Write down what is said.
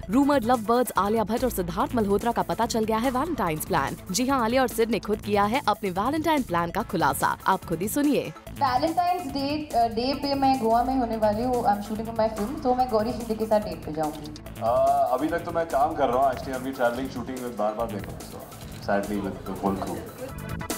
Rumoured love birds Alia Bhatt और सिद्धार्थ मल्होत्रा का पता चल गया है वैलेंटाइंस प्लान। जी हां, आलिया और सिड ने खुद किया है अपने वैलेंटाइन प्लान का खुलासा। आप खुद ही सुनिए। वैलेंटाइंस डे पे मैं गोवा में होने वाली हूँ। I am shooting my film, तो मैं गौरी शिंदे के साथ डेट पे जाऊंगी। अभी तक तो मैं काम कर रहा हूँ। एक्चुअली अभी ट्रैवलिंग शूटिंग बार-बार देखो, so sadly with the whole crew.